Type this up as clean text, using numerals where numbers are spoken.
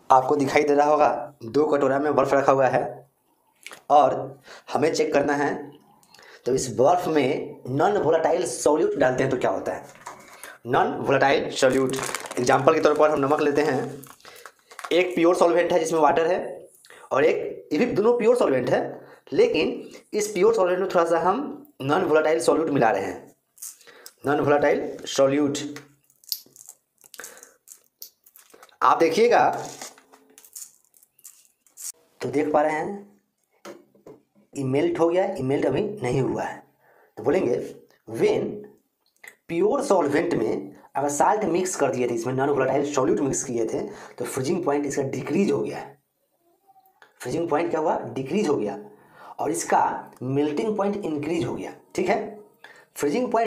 आपको दिखाई दे रहा होगा 2 कटोरा में बर्फ़ रखा हुआ है और हमें चेक करना है। तो इस बर्फ़ में नॉन वोलेटाइल सॉल्यूट डालते हैं तो क्या होता है। नॉन वोलेटाइल सॉल्यूट, एग्जांपल के तौर पर हम नमक लेते हैं। एक प्योर सॉल्वेंट है जिसमें वाटर है और एक, ये भी दोनों प्योर सॉल्वेंट है, लेकिन इस प्योर सॉल्वेंट में थोड़ा सा हम नॉन वोलेटाइल सॉल्यूट मिला रहे हैं। नॉन वोलेटाइल सॉल्यूट आप देखिएगा तो देख पा रहे हैं ये मेल्ट हो गया, ये मेल्ट अभी नहीं हुआ है। तो बोलेंगे व्हेन प्योर सॉल्वेंट में अगर साल्ट मिक्स कर दिए थे, इसमें नॉन वोलेटाइल सॉल्यूट मिक्स किए थे, तो फ्रीजिंग पॉइंट इसका डिक्रीज हो गया है। फ्रीजिंग पॉइंट क्या हुआ, डिक्रीज हो गया और इसका मेल्टिंग पॉइंट इंक्रीज हो गया। ठीक है, फ्रीजिंग पॉइंट